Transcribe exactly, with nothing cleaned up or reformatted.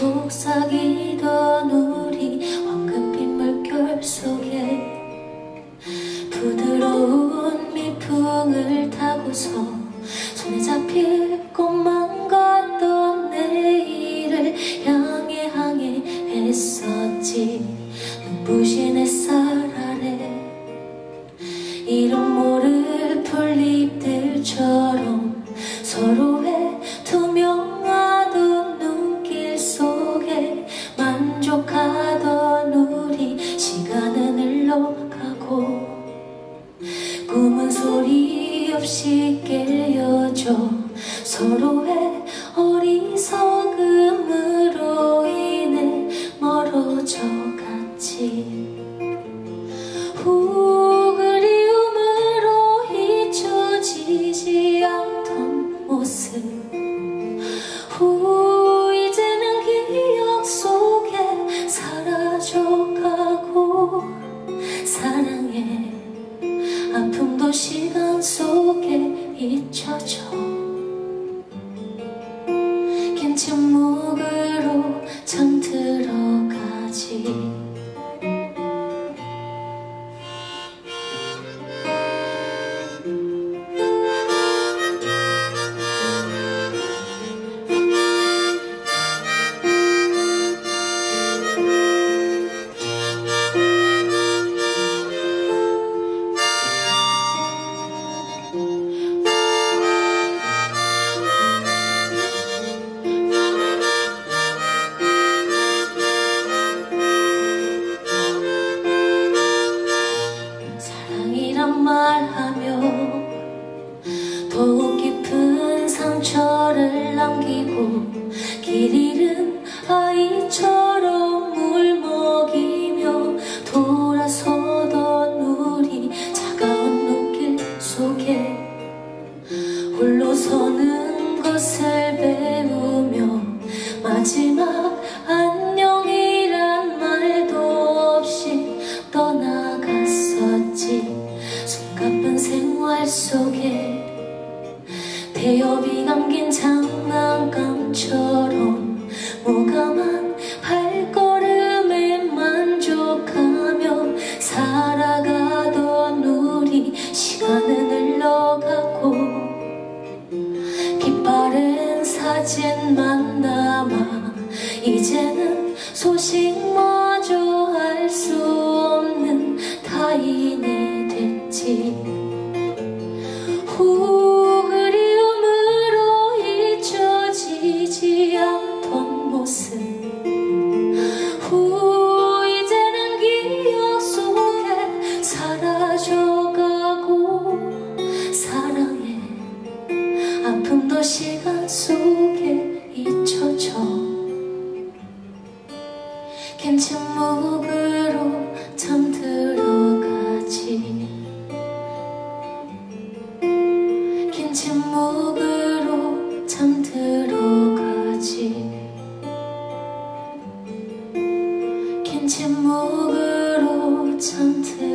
속삭이던 우리 황금빛 물결 속에 부드러운 미풍을 타고서 손에 잡힐 것만 같던 내일을 향해 향해 했었지. 눈부신 햇살 아래 이름 모를 풀잎들처럼 서로의 투명하던 눈길 속에 만족하던 우리. 시간은 흘러가고 꿈은 소리 없이 깨어져 서로의 어리석음으로 인해 멀어져 갔지. 후 그리움으로 잊혀지지 않던 모습. 후 이제는 기억 속에 사라져가고 사랑해 아픔도 시간 속에 잊혀져. 긴 침묵으로 잠들어가지. 말하며 더욱 깊은 상처를 남기고 길 잃은 아이처럼 울먹이며 돌아서던 우리. 차가운 눈길 속에 홀로 서는 것을 배우며 마지막 안녕이란 말도 없이 떠나갔었지. 가쁜 생활 속에 대엽이 감긴 장난감처럼 무감한 발걸음에 만족하며 살아가던 우리. 시간은 흘러가고 빛바랜 사진만 남아 이제는 소식마저 알 수 없는 타인이 됐지. 후 그리움으로 잊혀지지 않던 모습. 후 이제는 기억 속에 사라져가고 사랑해 아픔도 시간 속에 잊혀져. 긴 침묵으로 잠들어가지. 긴 침묵으로 잠들어가지. 긴 침묵으로 잠들어가지.